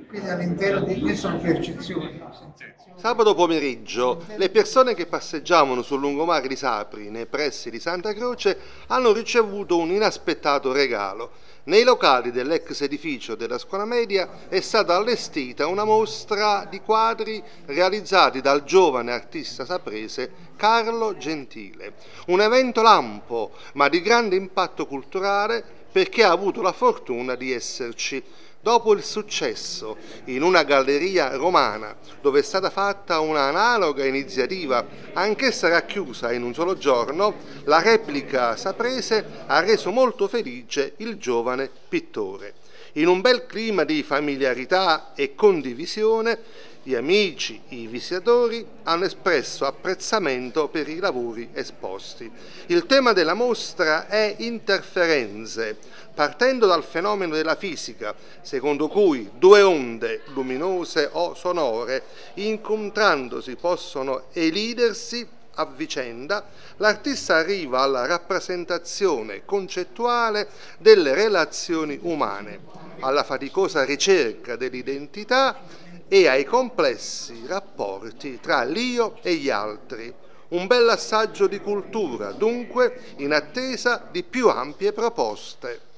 quindi all'interno di che sono percezioni, sensazioni. Sabato pomeriggio le persone che passeggiavano sul lungomare di Sapri, nei pressi di Santa Croce, hanno ricevuto un inaspettato regalo. Nei locali dell'ex edificio della scuola media è stata allestita una mostra di quadri realizzati dal giovane artista saprese Carlo Gentile. Un evento lampo, ma di grande impatto culturale perché ha avuto la fortuna di esserci. Dopo il successo in una galleria romana, dove è stata fatta una analoga iniziativa, anch'essa racchiusa in un solo giorno, la replica saprese ha reso molto felice il giovane pittore. In un bel clima di familiarità e condivisione, gli amici, i visitatori hanno espresso apprezzamento per i lavori esposti. Il tema della mostra è interferenze, partendo dal fenomeno della fisica, secondo cui due onde luminose o sonore, incontrandosi, possono elidersi a vicenda, l'artista arriva alla rappresentazione concettuale delle relazioni umane, alla faticosa ricerca dell'identità e ai complessi rapporti tra l'io e gli altri. Un bel assaggio di cultura, dunque, in attesa di più ampie proposte.